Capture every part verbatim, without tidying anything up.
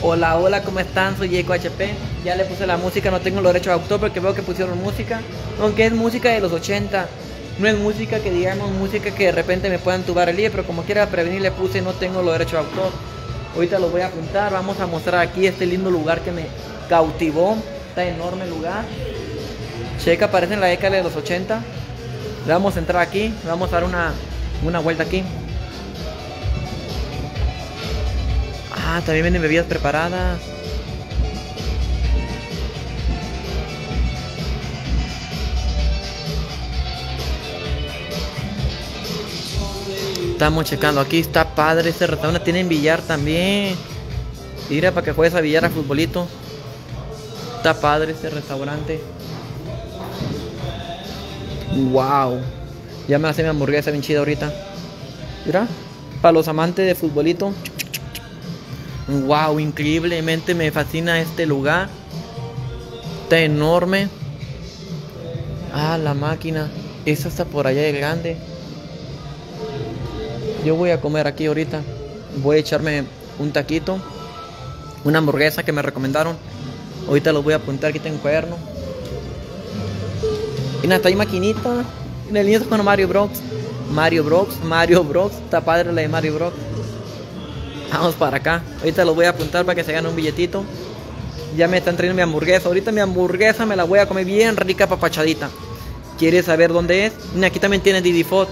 Hola, hola, ¿cómo están? Soy Jacob H P. Ya le puse la música, no tengo los derechos de autor porque veo que pusieron música. Aunque es música de los ochenta. No es música que digamos, música que de repente me puedan tubar el día, pero como quiera prevenir le puse no tengo los derechos de autor. Ahorita los voy a apuntar, vamos a mostrar aquí este lindo lugar que me cautivó. Está enorme el lugar. Checa, parece en la década de los ochenta. Le vamos a entrar aquí, le vamos a dar una, una vuelta aquí. Ah, también venden bebidas preparadas. Estamos checando aquí, está padre este restaurante. Tienen billar también. Mira, para que juegues a billar, a futbolito. Está padre este restaurante. Wow. Ya me hace mi hamburguesa bien chida ahorita. Mira, para los amantes de futbolito. Wow, increíblemente me fascina este lugar. Está enorme. Ah, la máquina. Esa está por allá de grande. Yo voy a comer aquí ahorita. Voy a echarme un taquito, una hamburguesa que me recomendaron. Ahorita los voy a apuntar. Aquí tengo un cuaderno. Y nada, está ahí maquinita. En el niño está con Mario Bros. Mario Bros. Mario Bros. Está padre la de Mario Bros. Vamos para acá. Ahorita los voy a apuntar para que se gane un billetito. Ya me están trayendo mi hamburguesa. Ahorita mi hamburguesa me la voy a comer bien rica, papachadita. ¿Quieres saber dónde es? Aquí también tiene Didi Food.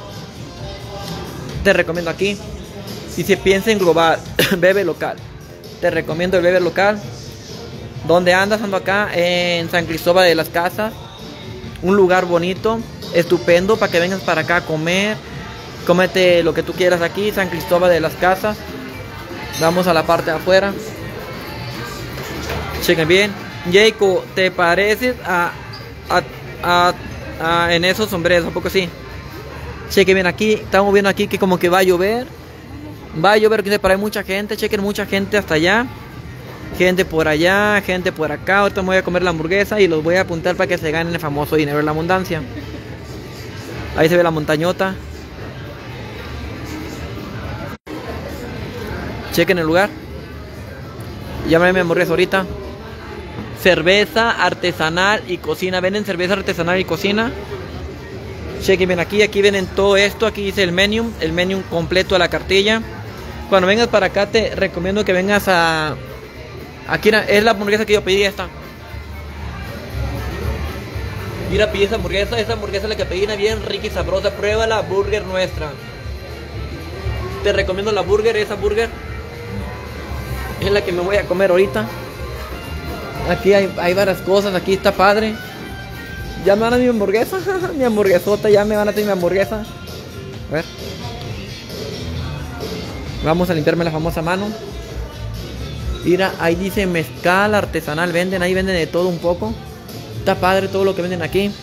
Te recomiendo aquí. Si se piensa en global, bebe local. Te recomiendo el bebe local. ¿Dónde andas? Ando acá en San Cristóbal de las Casas. Un lugar bonito, estupendo para que vengas para acá a comer. Cómete lo que tú quieras aquí, San Cristóbal de las Casas. Vamos a la parte de afuera. Chequen bien. Jacob, ¿te pareces a, a, a, a en esos sombreros? ¿A poco sí? Chequen bien aquí. Estamos viendo aquí que como que va a llover. Va a llover, que para hay mucha gente. Chequen, mucha gente hasta allá. Gente por allá, gente por acá. Ahorita me voy a comer la hamburguesa y los voy a apuntar para que se ganen el famoso dinero de la abundancia. Ahí se ve la montañota. Chequen el lugar. Llámame mi hamburguesa ahorita. Cerveza artesanal y cocina. Venden cerveza artesanal y cocina. Chequen bien aquí. Aquí vienen todo esto. Aquí dice el menú. El menú completo de la cartilla. Cuando vengas para acá te recomiendo que vengas a... Aquí es la hamburguesa que yo pedí, esta. Mira, pedí esa hamburguesa. Esa hamburguesa es la que pedí, una bien rica y sabrosa. Prueba la burger nuestra. Te recomiendo la burger, esa burger. Es la que me voy a comer ahorita. Aquí hay, hay varias cosas, aquí está padre. Ya me van a mi hamburguesa. Mi hamburguesota, ya me van a tener mi hamburguesa. A ver. Vamos a limpiarme la famosa mano. Mira, ahí dice mezcal artesanal, venden, ahí venden de todo un poco. Está padre todo lo que venden aquí.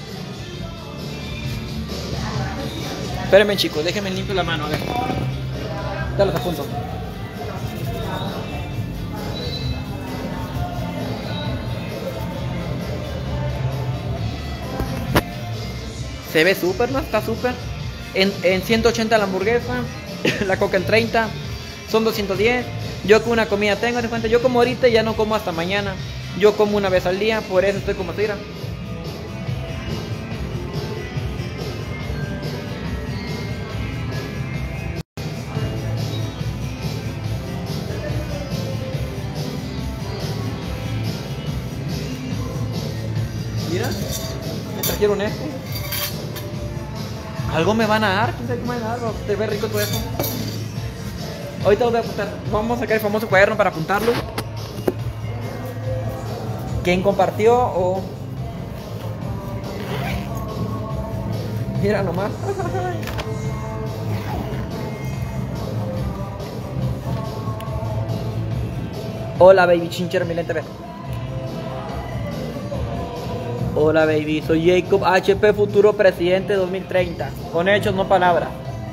Espérenme, chicos, déjenme limpio la mano, a ver. Ya los apunto. Se ve súper, ¿no? Está súper. En, en ciento ochenta la hamburguesa, la coca en treinta, son doscientos diez. Yo con una comida tengo, de cuenta, yo como ahorita y ya no como hasta mañana. Yo como una vez al día, por eso estoy como tira. Mira, me trajeron esto. Algo me van a dar, quién sabe qué me van a dar, te ve rico todo esto. Ahorita voy a apuntar. Vamos a sacar el famoso cuaderno para apuntarlo. ¿Quién compartió o...? Mira nomás. Hola baby, chinchero mi lente, ve. Hola baby, soy Jacob H P, futuro presidente dos mil treinta. Con hechos, no palabras.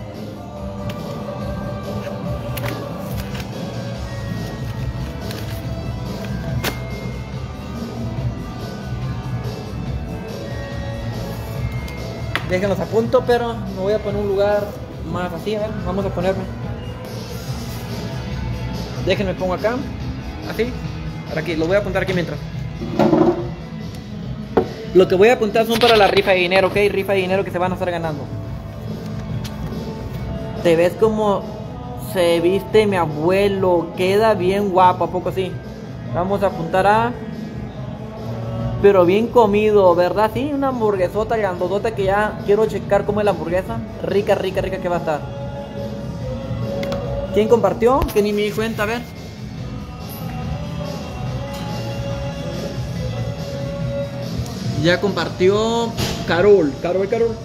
Déjenlos a punto, pero me voy a poner un lugar más así, a ver, vamos a ponerme. Déjenme pongo acá. así, para aquí, lo voy a apuntar aquí mientras. Lo que voy a apuntar son para la rifa de dinero, ok, rifa de dinero que se van a estar ganando. Te ves como se viste mi abuelo, queda bien guapo, ¿a poco sí? Vamos a apuntar a... Pero bien comido, ¿verdad? Sí, una hamburguesota grandotota que ya quiero checar cómo es la hamburguesa. Rica, rica, rica que va a estar. ¿Quién compartió? Que ni me di cuenta, a ver. Ya compartió Carol, Carol, Carol.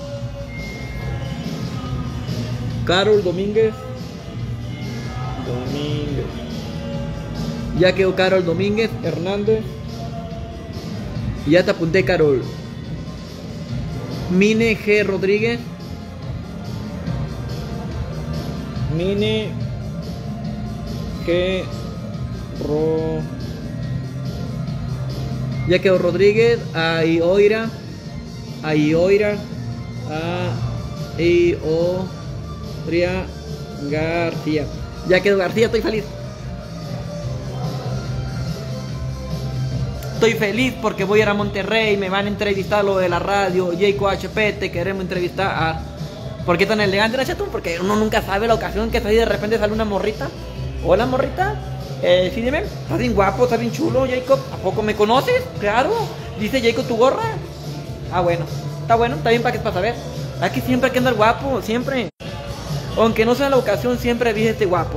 Carol Domínguez. Domínguez. Ya quedó Carol Domínguez Hernández. Ya te apunté, Carol. Mine G. Rodríguez. Mine G. Ro. Ya quedó Rodríguez. Ahí Oira. Ahí Oira. Ahí Oira. García. Ya quedó García, estoy feliz. Estoy feliz porque voy a ir a Monterrey, me van a entrevistar lo de la radio, Jayco H P, te queremos entrevistar a... ¿Por qué tan elegante, la chatón? Porque uno nunca sabe la ocasión que está ahí, de repente sale una morrita. Hola, morrita. Eh, sí, dime, estás bien guapo, estás bien chulo, Jacob. ¿A poco me conoces? Claro. Dice Jacob tu gorra. Ah, bueno. Está bueno, está bien para que para saber. Aquí siempre hay que andar guapo, siempre. Aunque no sea la ocasión, siempre vi este guapo.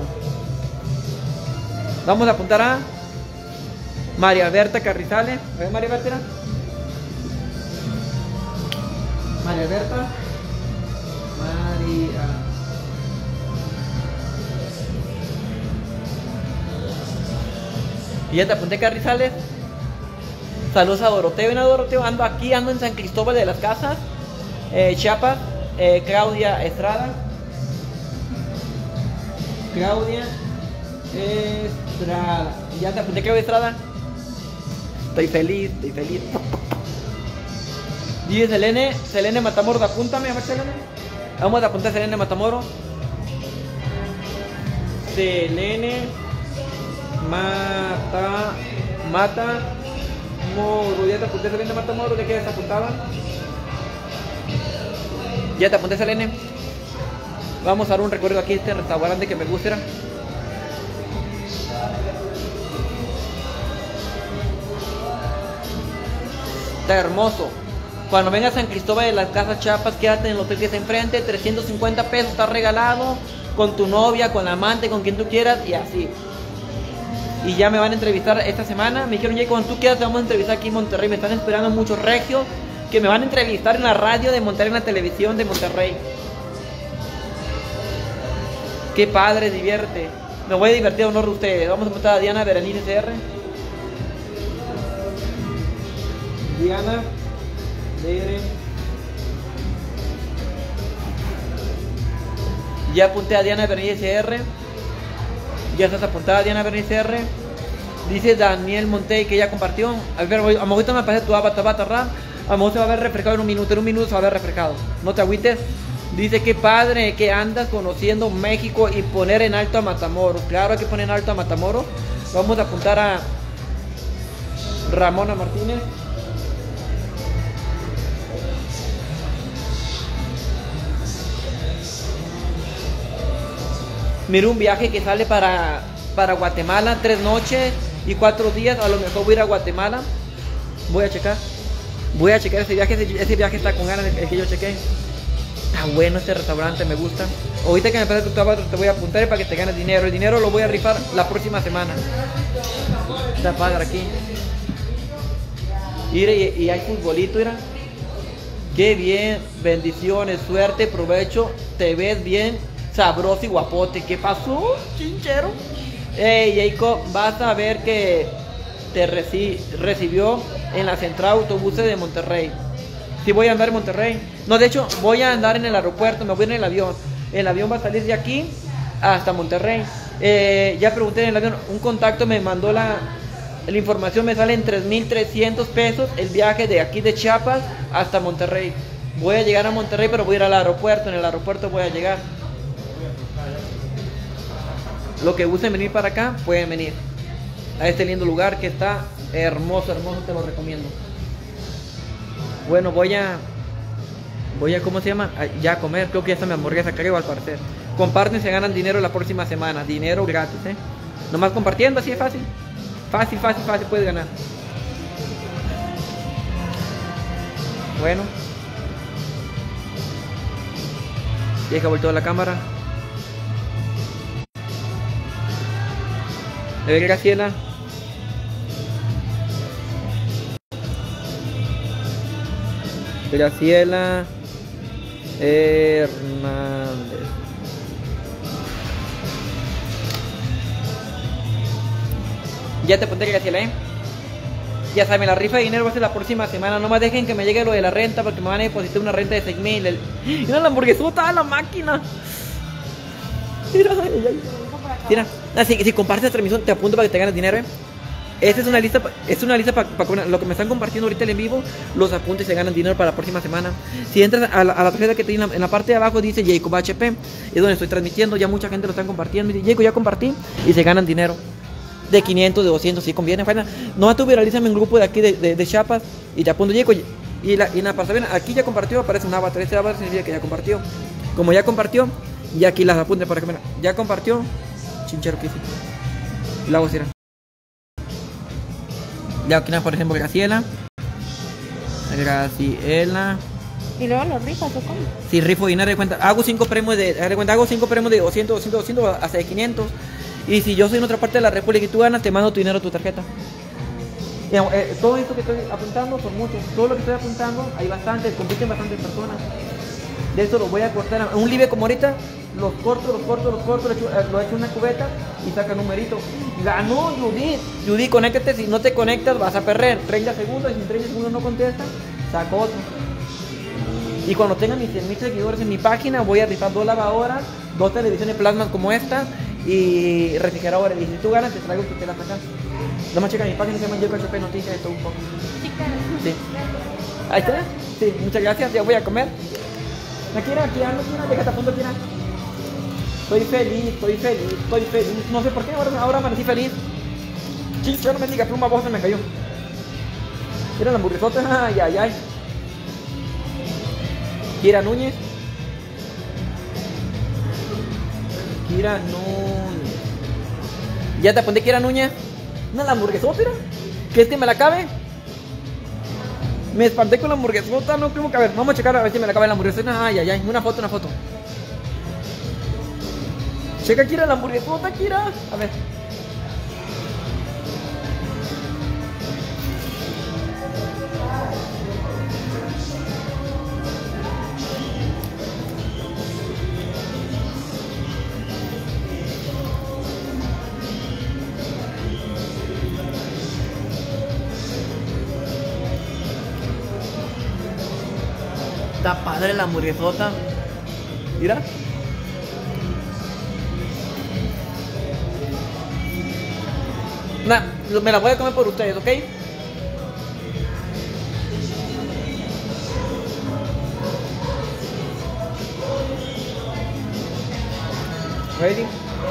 Vamos a apuntar a María Berta Carrizales. ¿Ves, María Berta? María Berta. María. Y ya te apunté, Carrizales. Saludos a Doroteo. Ven a Doroteo. Ando aquí, ando en San Cristóbal de las Casas, eh, Chiapas. eh, Claudia Estrada. Claudia Estrada. Y ya te apunté, Claudia Estrada. Estoy feliz, estoy feliz. Dice Selene, Selene Matamoros, apúntame, a ver, Selene. Vamos a apuntar a Selene Matamoros. Selene Mata Mata Moro. Ya te apunté, Selene Matamoros, ¿de qué desapuntaba? Ya te apunté, Selene. Vamos a dar un recuerdo aquí a este restaurante que me gusta. Está hermoso. Cuando vengas a San Cristóbal de las Casas, Chiapas, quédate en el hotel que está enfrente. Trescientos cincuenta pesos, está regalado. Con tu novia, con la amante, con quien tú quieras, y así. Y ya me van a entrevistar esta semana. Me dijeron, ya cuando tú quieras te vamos a entrevistar aquí en Monterrey. Me están esperando muchos regios que me van a entrevistar en la radio de Monterrey, en la televisión de Monterrey. Qué padre, divierte. Me voy a divertir a honor de ustedes. Vamos a preguntar a Diana Berenice C R. Diana Berenice. Ya apunté a Diana Berenice C R. Ya estás apuntada a Diana Berenice C R. Dice Daniel Montey que ya compartió. A ver, a lo mejor me aparece tu avatar, va a tardar. A lo mejor se va a ver refrescado en un minuto. En un minuto se va a ver refrescado. No te agüites. Dice que padre que andas conociendo México y poner en alto a Matamoros. Claro, hay que poner en alto a Matamoros. Vamos a apuntar a Ramona Martínez. Mira, un viaje que sale para, para Guatemala, tres noches y cuatro días. A lo mejor voy a ir a Guatemala. Voy a checar. Voy a checar ese viaje. Ese, ese viaje está con ganas, el que yo chequé. Está bueno este restaurante, me gusta. Ahorita que me pase tu tabaco te voy a apuntar para que te ganes dinero. El dinero lo voy a rifar la próxima semana. Está padre aquí. Mira, y, y hay futbolito, mira. Qué bien, bendiciones, suerte, provecho. Te ves bien, sabroso y guapote. ¿Qué pasó, chinchero? Hey, Jacob, vas a ver que te reci recibió en la central de autobuses de Monterrey. Sí, voy a andar en Monterrey. No, de hecho, voy a andar en el aeropuerto. Me voy en el avión. El avión va a salir de aquí hasta Monterrey. Eh, ya pregunté en el avión. Un contacto me mandó la, la información. Me sale en tres mil trescientos pesos el viaje de aquí de Chiapas hasta Monterrey. Voy a llegar a Monterrey, pero voy a ir al aeropuerto. En el aeropuerto voy a llegar. Los que gusten venir para acá, pueden venir. a este lindo lugar que está hermoso, hermoso, te lo recomiendo. Bueno, voy a... Voy a, ¿cómo se llama? A, ya a comer, creo que ya está mi hamburguesa, creo, al parecer. Comparten, se ganan dinero la próxima semana. Dinero gratis, ¿eh? Nomás compartiendo, así es fácil. Fácil, fácil, fácil, puedes ganar. Bueno. Deja voltear la cámara. A ver, Graciela. Graciela Hernández. Ya te pondré, Graciela, ¿eh? Ya saben, la rifa de dinero va a ser la próxima semana. No más dejen que me llegue lo de la renta, porque me van a depositar una renta de seis mil. El... Mira la hamburguesota a la máquina. Mira, mira. Ah, si, si compartes la transmisión, te apunto para que te ganes dinero, ¿eh? Esta es una lista, es una lista para pa, pa, lo que me están compartiendo ahorita en vivo. Los apuntes se ganan dinero para la próxima semana. Si entras a la, a la tarjeta que tiene en la, en la parte de abajo, dice Jacob H P. Es donde estoy transmitiendo. Ya mucha gente lo están compartiendo. Dice, Jacob, ya compartí. Y se ganan dinero. De quinientos, de doscientos, si conviene. Bueno, no tú viralízame en un grupo de aquí de, de, de Chiapas. Y te apunto, Jacob. Y la, y la para saber, aquí ya compartió. Aparece un avatar. Este avatar significa que ya compartió. Como ya compartió, y aquí las apunte para que me... Ya compartió. Chinchero que hice. La voy a hacer. Ya aquí, por ejemplo, Graciela. Graciela. ¿Y luego los rifas o cómo? Sí, rifo dinero de cuenta. Hago cinco premios de, de cuenta, hago cinco premios de doscientos, doscientos, doscientos hasta de quinientos. Y si yo soy en otra parte de la República y tú ganas, te mando tu dinero a tu tarjeta. Y, eh, todo esto que estoy apuntando son muchos. Todo lo que estoy apuntando, hay bastantes, compiten bastantes personas. De esto lo voy a cortar. Un live como ahorita, los corto, los corto, los corto, lo echo, lo echo en una cubeta y saca numerito. Ganó Judith. Judith, conéctate. Si no te conectas, vas a perder treinta segundos. Y si en treinta segundos no contestas, saco otro. Y cuando tenga mis cien mil seguidores en mi página, voy a rifar dos lavadoras, dos televisiones plasmas como esta y refrigeradores. Y si tú ganas, te traigo que te las acá. Nada más checa mi página, se llama Jacob H P Noticias, esto un poco. Sí. Ahí está. Sí, muchas gracias. Ya voy a comer. ¿No quieres? Aquí ando, Kira, déjate a punto, Kira. Estoy feliz, estoy feliz, estoy feliz. No sé por qué, ahora, ahora amanecí feliz. Chicho, no me diga, pluma, voz se me cayó. Mira la hamburguesota, ay, ay, ay. Kira Núñez. Kira Núñez. ¿Ya te apunté, Kira Núñez? ¿No la hamburguesota, mira? ¿Quieres que me la acabe? Me espanté con la hamburguesota, no creo que... A ver, vamos a checar a ver si me la acaba la hamburguesota. Ay, ay, ay, una foto, una foto. Checa, Kira, la hamburguesota, Kira. A ver. Está padre la hamburguesota. Mira. Nah, me la voy a comer por ustedes, ¿ok? Ready?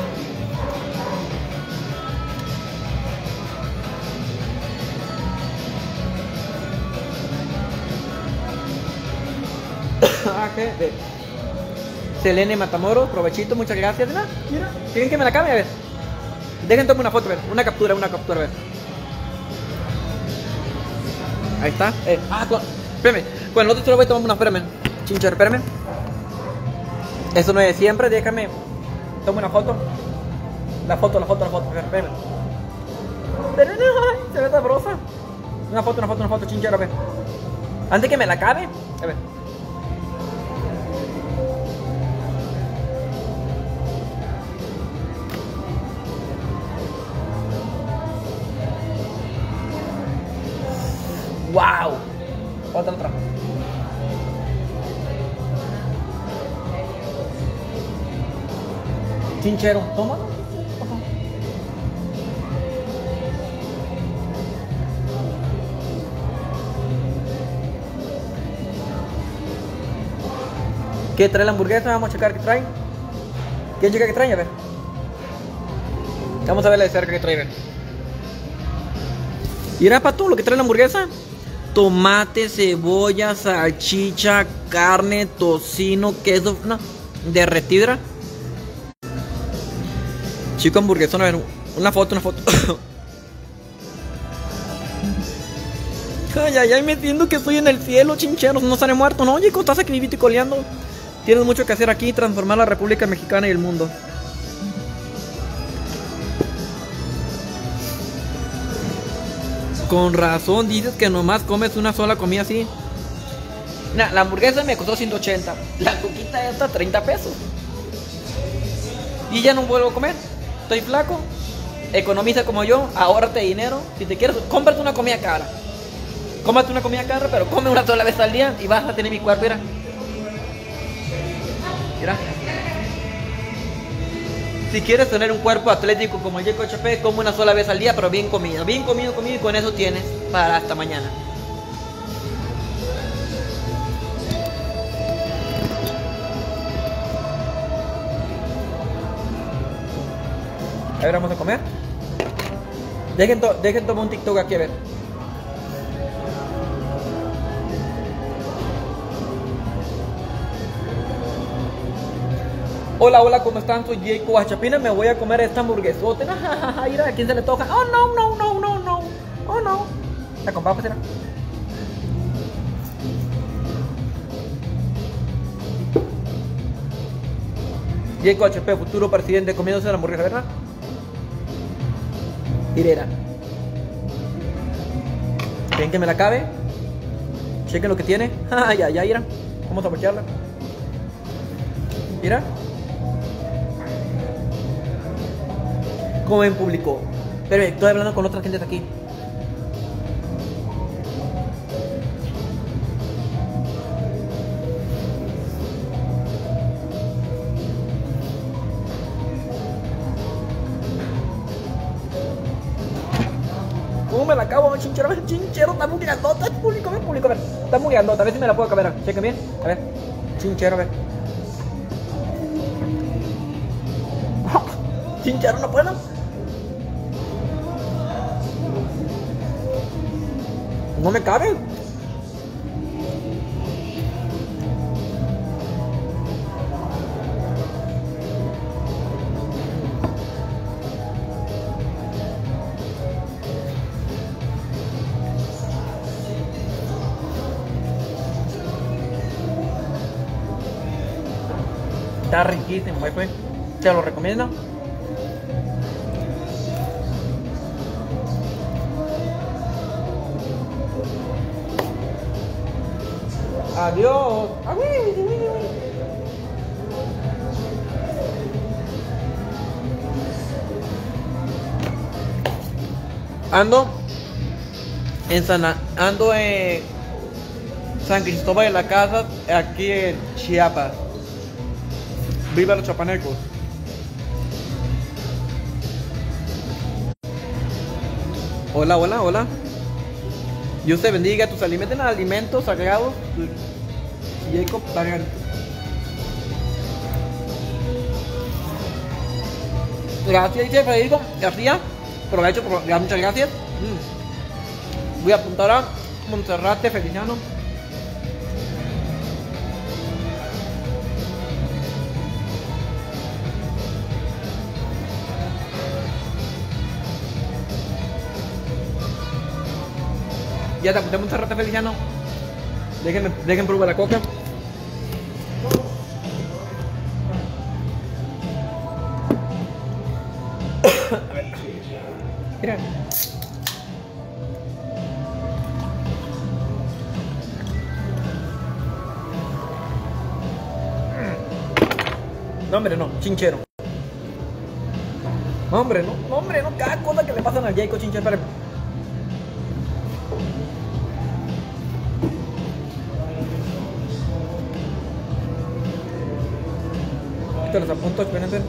Ah, ¿qué? De Selene Matamoros, provechito, muchas gracias. Mira, mira, ¿quieren que me la cambie? A ver. Dejen tomar una foto, a ver. Una captura, una captura, a ver. Ahí está. Eh, ah, con, espérame. Con el otro te lo voy a tomar una, espérame. Chinchar, espérame. Eso no es de siempre, déjame. Toma una foto. La foto, la foto, la foto. A ver, espérame. Pero no, se ve sabrosa. Una foto, una foto, una foto, chinchar, a ver. Antes que me la acabe. A ver. ¡Wow! Otra, otra. Chinchero, toma. ¿Qué trae la hamburguesa? Vamos a checar qué trae. ¿Quién checa qué trae? A ver. Vamos a ver la de cerca que trae. A ver. Y era para todo lo que trae la hamburguesa. Tomate, cebolla, salchicha, carne, tocino, queso, no, derretida. Chico hamburguesón, a ver, una foto, una foto. Ay, ay, ay, me entiendo que estoy en el cielo, chincheros, no estaré muerto, ¿no? Oye, estás aquí vivito y coleando. Tienes mucho que hacer aquí, transformar la República Mexicana y el mundo. Con razón dices que nomás comes una sola comida así. Nah, la hamburguesa me costó ciento ochenta. La coquita esta treinta pesos. Y ya no vuelvo a comer. Estoy flaco. Economiza como yo. Ahórrate dinero. Si te quieres, cómprate una comida cara. Cómprate una comida cara, pero come una sola vez al día y vas a tener mi cuerpo. Mira. Mira. Si quieres tener un cuerpo atlético como el Jacob H P, come una sola vez al día, pero bien comido. Bien comido, comido, y con eso tienes para hasta mañana. A ver, vamos a comer. Dejen, to dejen tomar un TikTok aquí, a ver. Hola, hola, ¿cómo están? Soy Jacob Achapina, me voy a comer esta hamburguesota. Mira, ¿a quién se le toca? Oh, no, no, no, no, no. Oh, no. ¿La compramos, será? Jacob H P, futuro presidente, comiéndose la hamburguesa, ¿verdad? Tirera. ¿Quieren que me la acabe? Chequen lo que tiene. Ay, ay, ay, mira. Vamos a apoyarla. Mira. Como en público. Pero estoy hablando con otra gente de aquí. ¿Cómo me la acabo, chinchero? Chinchero, está muy grandota. Es público, a ver, público, a ver. Está muy grandota, a ver si me la puedo acabar. Chequen bien. A ver. Chinchero, a ver. Chinchero, no puedo. No me cabe. Está riquísimo, pues. Te lo recomiendo. Adiós. Ando en San, ando en San Cristóbal de la Casa, aquí en Chiapas. Viva los chapanecos. Hola, hola, hola. Dios te bendiga, tus alimentos, alimentos sagrados. Jacob, pagan. Gracias, dice Federico García. Provecho, por, muchas gracias. Mm. Voy a apuntar a Monserrate Feliciano. Ya te apunté a Monserrate Feliciano. Déjenme, dejen probar la coca. A ver. Mira. No, hombre, no, chinchero. No, hombre, no, no, hombre, no, cada cosa que le pasan al Jacob chinchero. Espérame. Te los apunto, espérense.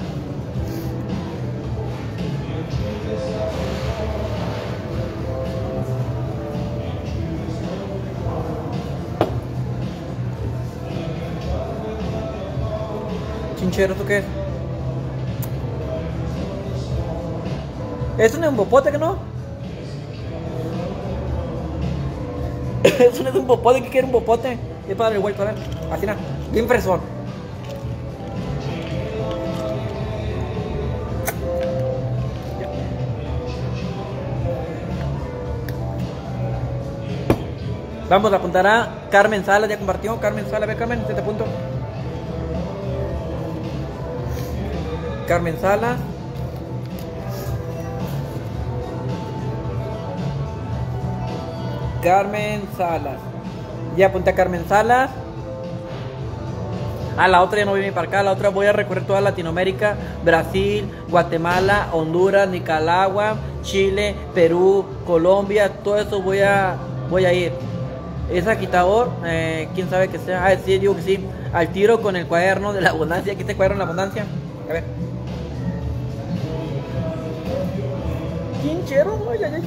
Chinchero, ¿tú qué es? ¿Es un embopote que no? Eso no es un popote, ¿qué quiere un popote? Es para darle vuelta, ¿verdad? Así nada, bien fresón. Vamos a apuntar a Carmen Salas, ya compartió. Carmen Salas, ve Carmen, te apunto. Carmen Salas. Carmen Salas. Ya apunté a Carmen Salas. Ah, la otra ya no voy a venir para acá. La otra voy a recorrer toda Latinoamérica. Brasil, Guatemala, Honduras, Nicaragua, Chile, Perú, Colombia. Todo eso voy a, voy a ir. Es agitador, eh, quién sabe que sea. Ah, sí, digo que sí. Al tiro con el cuaderno de la abundancia. Aquí está el cuaderno de la abundancia. A ver. Quinchero, ay, ay, ay.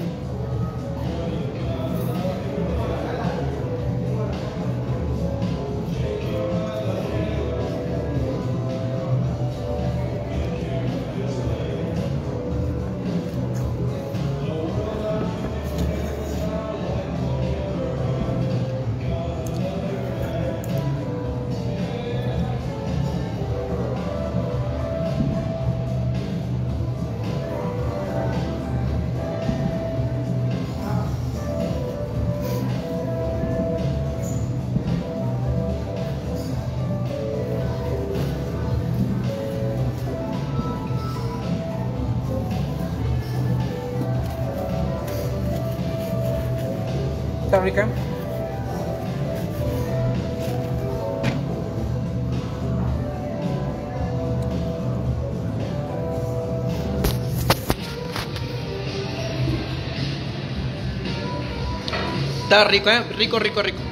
Está rica. Está rico, eh. Rico, rico, rico.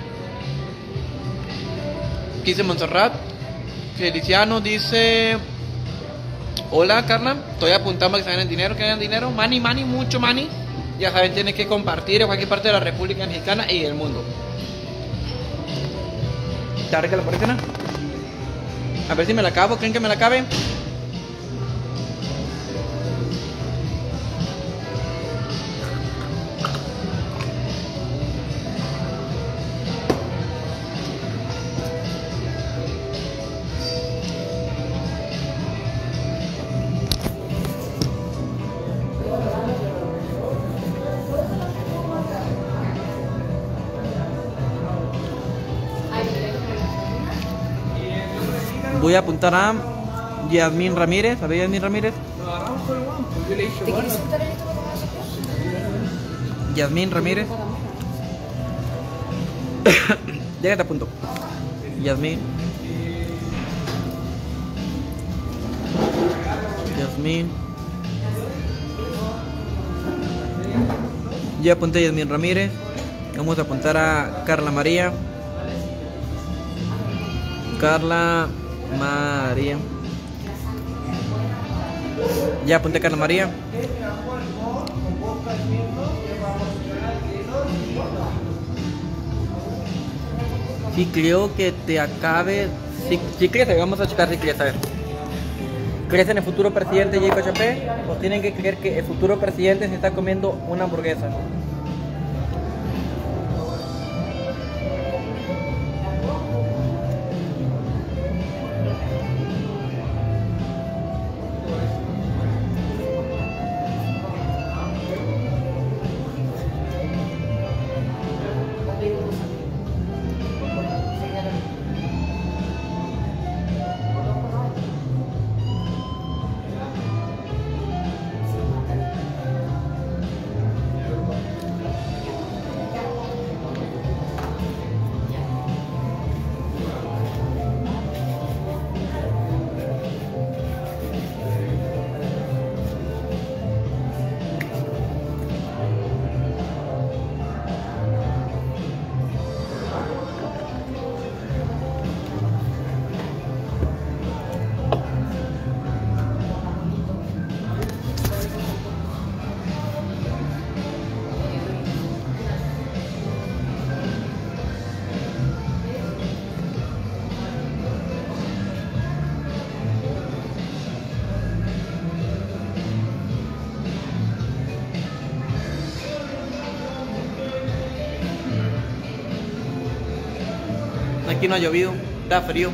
¿Qué dice Montserrat? Feliciano dice: hola Carla, estoy apuntando a que se ganen dinero, que ganen dinero. Money, money, mucho money. Ya saben, tienen que compartir en cualquier parte de la República Mexicana y del mundo. ¿Está rica la porcina? A ver si me la acabo, ¿creen que me la acabe? Voy a apuntar a Yasmín Ramírez. A ver, Yasmín Ramírez. ¿Te quieres apuntar en esto para tomar nosotros? Yasmín Ramírez. Llégate a punto. Yasmín. Yasmín. Ya apunté a Yasmín Ramírez. Vamos a apuntar a Carla María. Carla María. Ya apunté a Carla María. Si creo que te acabe. Si, si crece, vamos a checar si crece. A ver. ¿Crece en el futuro presidente Jacob H P? ¿O tienen que creer que el futuro presidente se está comiendo una hamburguesa? aquí no ha llovido, está frío.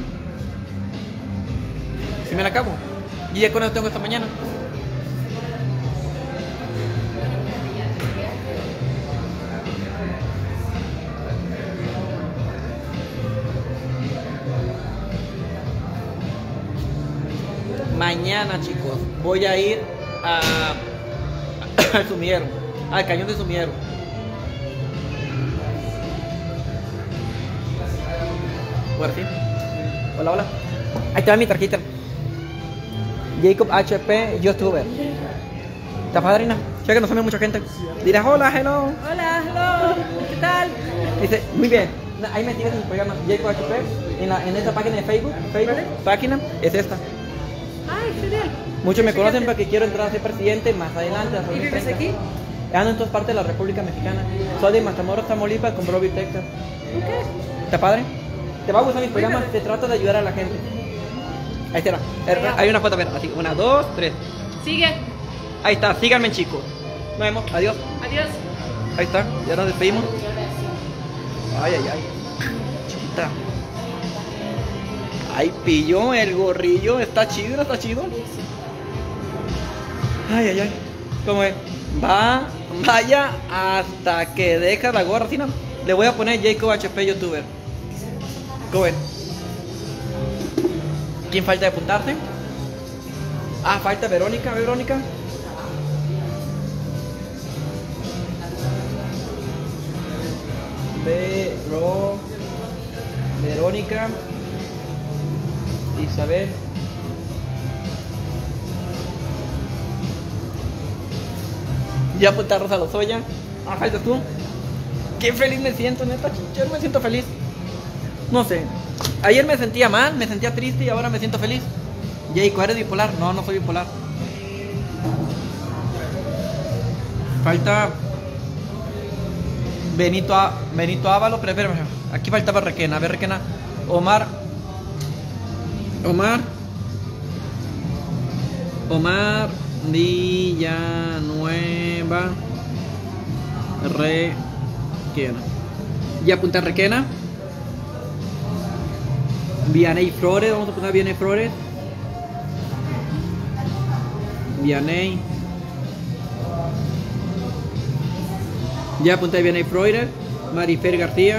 Si me la acabo. Y ya con eso tengo esta mañana. Mañana, chicos, voy a ir a, al sumidero, al cañón de sumidero. Ahora sí. Hola, hola. Ahí está mi tarjeta. Jacob H P, youtuber. ¿Está padrina? Ya que no sabe mucha gente. Dirás hola, hello. Hola, hello. ¿Qué tal? Dice, muy bien. Ahí me tienes en el programa Jacob H P. En, la, en esta página de Facebook. Facebook. ¿Vale? Página es esta. Ay, genial. Muchos me conocen Fíjate. porque quiero entrar a ser presidente más adelante. ¿Y vives aquí? Ando en todas partes de la República Mexicana. Soy de Matamoros, Tamaulipas, con Brownsville, Texas. Ok. ¿Está padre? ¿Te va a gustar mis programas? Cuídate. Se trata de ayudar a la gente. Ahí está. Allá. Hay una foto, a ver, así. Una, dos, tres. Sigue. Ahí está, síganme, chicos. Nos vemos, adiós. Adiós. Ahí está, ya nos despedimos. Ay, ay, ay. Chiquita. Ay, pillo, el gorrillo. Está chido, está chido. Ay, ay, ay. ¿Cómo es? Va, vaya hasta que deja la gorra, ¿sí, no? Le voy a poner Jacob H P youtuber. ¿Cómo es? ¿Quién falta de apuntarse? Ah, falta Verónica, Verónica. Vero, Verónica, Isabel, ya apuntar Rosa Lozoya. Ah, faltas tú. Qué feliz me siento, neta, yo me siento feliz. No sé, ayer me sentía mal, me sentía triste y ahora me siento feliz. Jayco, ¿eres bipolar? No, no soy bipolar. Falta Benito, A, Benito Ávalo, pero espérame, aquí faltaba Requena, a ver Requena, Omar, Omar, Omar Villanueva, Requena, ya apuntar Requena, Vianey Flores, vamos a apuntar Vianey Flores, Vianey. Ya apunté bien a Freuder, Marifer García,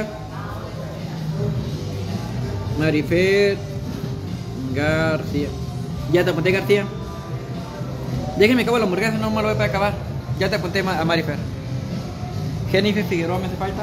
Marifer García. Ya te apunté García. Déjenme acabo la hamburguesa, no me lo voy a acabar. Ya te apunté a Marifer. Jennifer Figueroa me hace falta.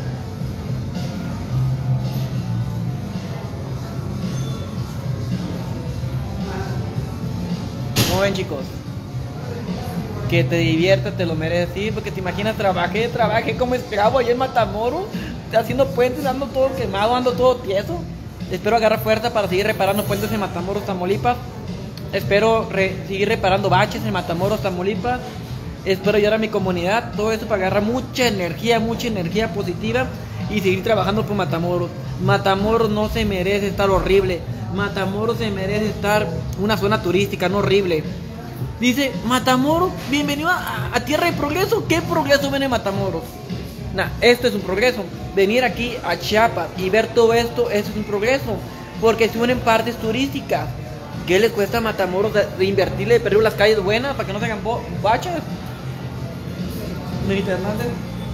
Muy bien, chicos. Que te diviertas, te lo mereces, sí, porque te imaginas, trabajé, trabajé como esclavo allá en Matamoros, haciendo puentes, ando todo quemado, ando todo tieso. Espero agarrar fuerza para seguir reparando puentes en Matamoros, Tamaulipas. Espero re seguir reparando baches en Matamoros, Tamaulipas. Espero ayudar a mi comunidad, todo eso para agarrar mucha energía, mucha energía positiva y seguir trabajando por Matamoros. Matamoros no se merece estar horrible. Matamoros se merece estar una zona turística, no horrible. Dice, Matamoros, bienvenido a, a Tierra de Progreso. ¿Qué progreso viene Matamoros? Nah, esto es un progreso. Venir aquí a Chiapas y ver todo esto, esto es un progreso. Porque se unen partes turísticas. ¿Qué les cuesta a Matamoros de, de invertirle, de perder las calles buenas para que no se hagan bachas? Benito Hernández.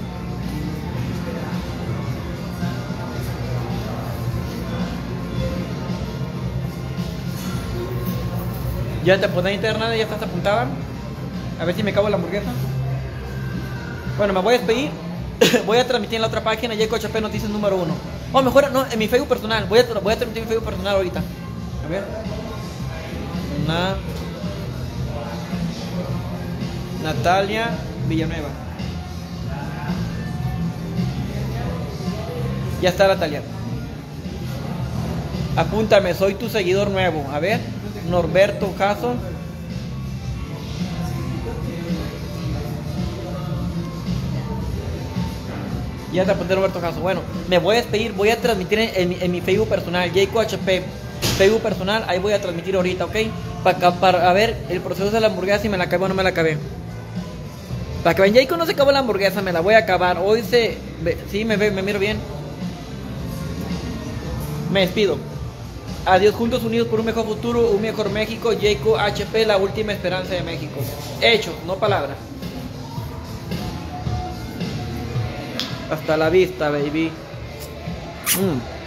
Ya te apunté interna, ya estás apuntada. A ver si me acabo la hamburguesa. Bueno, me voy a despedir. Voy a transmitir en la otra página, Jacob H P Noticias número uno. O mejor, no, en mi Facebook personal. Voy a, voy a transmitir mi Facebook personal ahorita. A ver. Na, Natalia Villanueva. Ya está, Natalia. Apúntame, soy tu seguidor nuevo. A ver. Norberto Caso. Ya te apunté, Roberto Caso. Bueno, me voy a despedir. Voy a transmitir en, en, en mi Facebook personal, Jacob H P. Facebook personal, ahí voy a transmitir ahorita, ¿ok? Para, para ver el proceso de la hamburguesa, si me la acabé o no me la acabé. Para que vean, Jacob no se acabó la hamburguesa, me la voy a acabar. Hoy se... Sí, me, ve, me miro bien. Me despido. Adiós, juntos unidos por un mejor futuro, un mejor México. Jayco H P, la última esperanza de México. Hechos, no palabras. Hasta la vista, baby. Mm.